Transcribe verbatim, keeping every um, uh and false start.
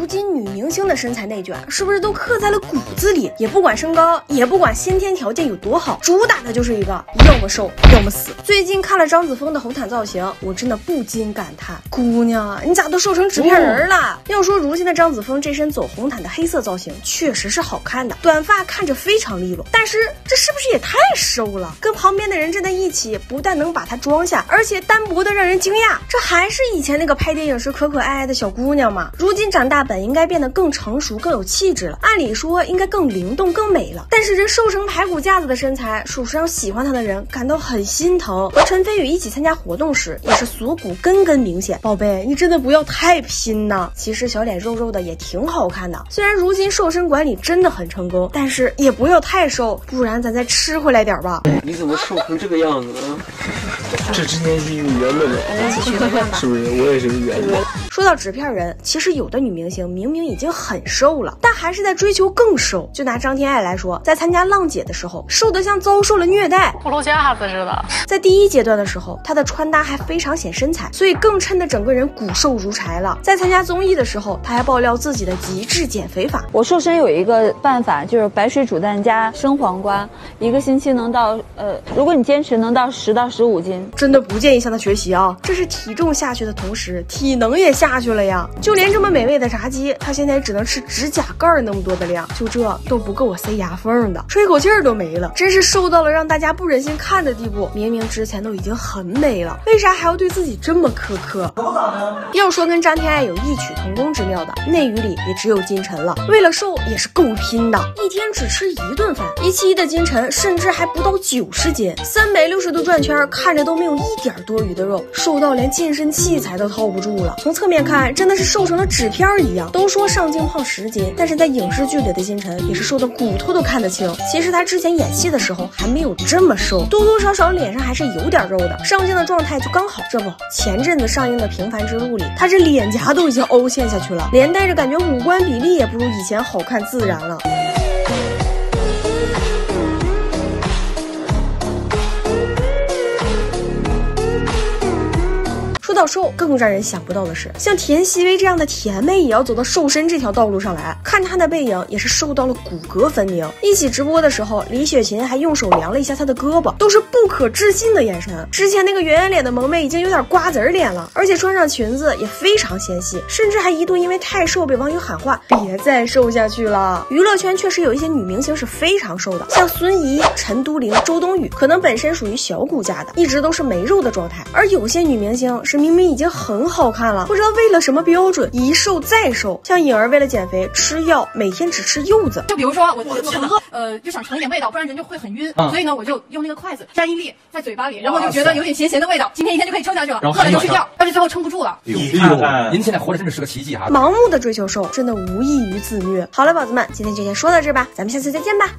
如今女明星的身材内卷是不是都刻在了骨子里？也不管身高，也不管先天条件有多好，主打的就是一个要么瘦，要么死。最近看了张子枫的红毯造型，我真的不禁感叹：姑娘，你咋都瘦成纸片人了？哦、要说如今的张子枫这身走红毯的黑色造型，确实是好看的，短发看着非常利落，但是这是不是也太瘦了？跟旁边的人站在一起，不但能把它装下，而且单薄的让人惊讶。这还是以前那个拍电影时可可爱爱的小姑娘吗？如今长大本应该变得更成熟、更有气质了，按理说应该更灵动、更美了。但是这瘦成排骨架子的身材，属实让喜欢她的人感到很心疼。和陈飞宇一起参加活动时，也是锁骨根根明显。宝贝，你真的不要太拼呐！其实小脸肉肉的也挺好看的，虽然如今瘦身管理真的很成功，但是也不要太瘦，不然咱再吃回来点吧。 你怎么瘦成这个样子呢？这之前是一个圆的呢， 咱一起学个圆吧。 是不是？我也是个圆的。 说到纸片人，其实有的女明星明明已经很瘦了，但还是在追求更瘦。就拿张天爱来说，在参加浪姐的时候，瘦得像遭受了虐待， 骷髅架子似的。 在第一阶段的时候，她的穿搭还非常显身材，所以更衬得整个人骨瘦如柴了。在参加综艺的时候，她还爆料自己的极致减肥法。 我瘦身有一个办法，就是白水煮蛋加生黄瓜，一个星期能到呃，如果你坚持能到十到十五斤。 真的不建议向她学习啊！这是体重下去的同时，体能也下去了呀。就连这么美味的炸鸡，她现在只能吃指甲盖那么多的量，就这都不够我塞牙缝的，吹口气儿都没了，真是瘦到了让大家不忍心看的地步。明明之前都已经很美了，为啥还要对自己这么苛刻？怎么咋的？要说跟张天爱有异曲同工之妙的，内娱里也只有金晨了。为了瘦也是够拼的，一天只吃一顿饭。一期一的金晨甚至还不到九十斤，三百六十度转圈，看着都没有一点多余的肉，瘦到连健身器材都套不住了。从侧面看，真的是瘦成了纸片一样。都说上镜胖十斤，但是在影视剧里的金晨也是瘦的骨头都看得清。其实她之前演戏的时候还没有这么瘦，多多少少脸上还是有点肉的。上镜的状态就刚好。这不，前阵子上映的《平凡之路》里，她这脸颊都已经凹陷下去了，连带着感觉五官比例也不如以前好看自然了。说到瘦，更让人想不到的是，像田曦薇这样的甜妹也要走到瘦身这条道路上来。看她的背影，也是瘦到了骨骼分明。一起直播的时候，李雪琴还用手量了一下她的胳膊，都是不可置信的眼神。之前那个圆圆脸的萌妹已经有点瓜子脸了，而且穿上裙子也非常纤细，甚至还一度因为太瘦被网友喊话别再瘦下去了。娱乐圈确实有一些女明星是非常瘦的，像孙怡、陈都灵、周冬雨，可能本身属于小骨架的，一直都是没肉的状态。而有些女明星是明明已经很好看了，不知道为了什么标准一瘦再瘦。像颖儿为了减肥吃药，每天只吃柚子。 就比如说我我很饿，呃就想尝一点味道，不然人就会很晕、嗯、所以呢我就用那个筷子沾一粒在嘴巴里，然后就觉得有点咸咸的味道，今天一天就可以撑下去了，饿了就睡觉，但是最后撑不住了。 你看看您现在活着真的是个奇迹哈！ 盲目的追求瘦真的无异于自虐。好了宝子们，今天就先说到这吧，咱们下次再见吧。